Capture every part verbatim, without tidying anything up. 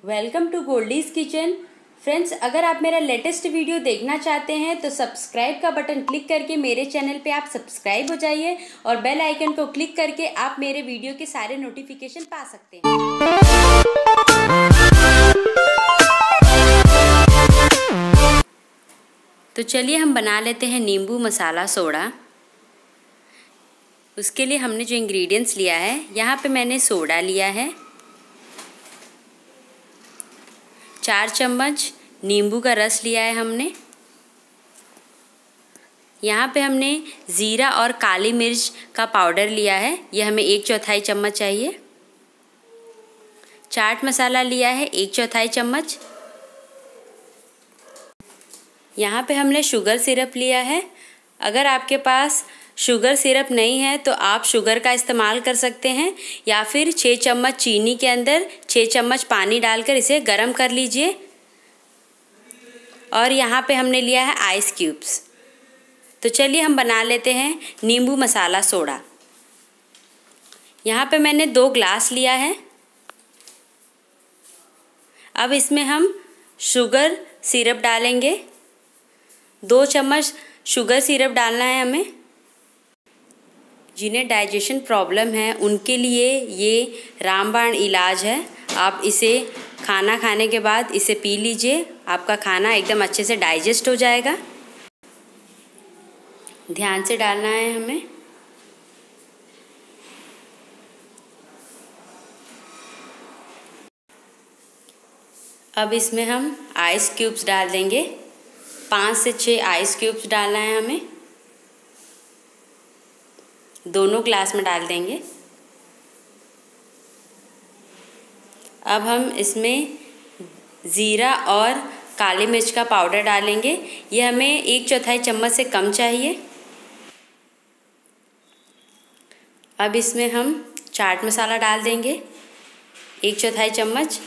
Welcome to Goldie's kitchen. Friends, अगर आप मेरा लेटेस्ट वीडियो देखना चाहते हैं तो सब्सक्राइब का बटन क्लिक करके मेरे चैनल पे आप सब्सक्राइब हो जाइए और बेल आइकन को क्लिक करके आप मेरे वीडियो के सारे नोटिफिकेशन पा सकते हैं। तो चलिए हम बना लेते हैं नींबू मसाला सोडा। उसके लिए हमने जो इंग्रेडिएंट्स लिया है, यहाँ पे मैंने सोडा लिया है, चार चम्मच नींबू का रस लिया है हमने। यहाँ पे हमने ज़ीरा और काली मिर्च का पाउडर लिया है, ये हमें एक चौथाई चम्मच चाहिए। चाट मसाला लिया है एक चौथाई चम्मच। यहाँ पे हमने शुगर सिरप लिया है। अगर आपके पास शुगर सिरप नहीं है तो आप शुगर का इस्तेमाल कर सकते हैं, या फिर छः चम्मच चीनी के अंदर छः चम्मच पानी डालकर इसे गर्म कर लीजिए। और यहाँ पे हमने लिया है आइस क्यूब्स। तो चलिए हम बना लेते हैं नींबू मसाला सोडा। यहाँ पे मैंने दो ग्लास लिया है। अब इसमें हम शुगर सिरप डालेंगे। दो चम्मच शुगर सिरप डालना है हमें। जिन्हें डाइजेशन प्रॉब्लम है उनके लिए ये रामबाण इलाज है। आप इसे खाना खाने के बाद इसे पी लीजिए, आपका खाना एकदम अच्छे से डाइजेस्ट हो जाएगा। ध्यान से डालना है हमें। अब इसमें हम आइस क्यूब्स डाल देंगे। पाँच से छः आइस क्यूब्स डालना है हमें। दोनों ग्लास में डाल देंगे। अब हम इसमें ज़ीरा और काली मिर्च का पाउडर डालेंगे। ये हमें एक चौथाई चम्मच से कम चाहिए। अब इसमें हम चाट मसाला डाल देंगे एक चौथाई चम्मच।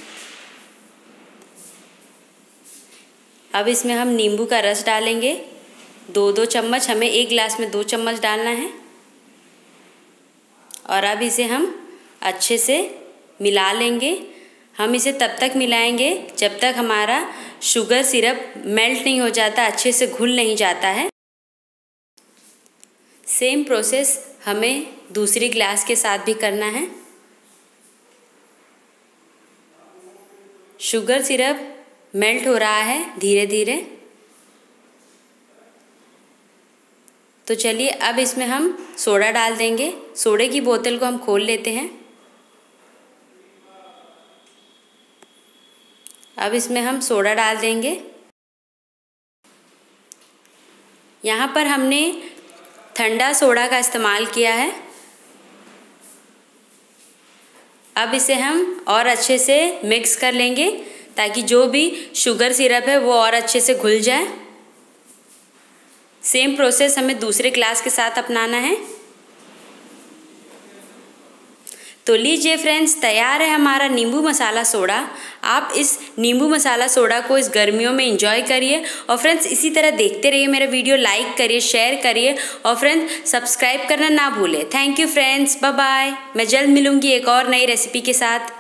अब इसमें हम नींबू का रस डालेंगे दो दो चम्मच। हमें एक गिलास में दो चम्मच डालना है। और अब इसे हम अच्छे से मिला लेंगे। हम इसे तब तक मिलाएंगे जब तक हमारा शुगर सिरप मेल्ट नहीं हो जाता, अच्छे से घुल नहीं जाता है। सेम प्रोसेस हमें दूसरी ग्लास के साथ भी करना है। शुगर सिरप मेल्ट हो रहा है धीरे धीरे। तो चलिए अब इसमें हम सोडा डाल देंगे। सोडे की बोतल को हम खोल लेते हैं। अब इसमें हम सोडा डाल देंगे। यहाँ पर हमने ठंडा सोडा का इस्तेमाल किया है। अब इसे हम और अच्छे से मिक्स कर लेंगे ताकि जो भी शुगर सिरप है वो और अच्छे से घुल जाए। सेम प्रोसेस हमें दूसरे ग्लास के साथ अपनाना है। तो लीजिए फ्रेंड्स, तैयार है हमारा नींबू मसाला सोडा। आप इस नींबू मसाला सोडा को इस गर्मियों में एंजॉय करिए। और फ्रेंड्स, इसी तरह देखते रहिए मेरा वीडियो, लाइक करिए, शेयर करिए और फ्रेंड्स सब्सक्राइब करना ना भूलें। Thank you friends, bye bye. मैं जल्द मिलूँगी एक और नई रेसिपी के साथ।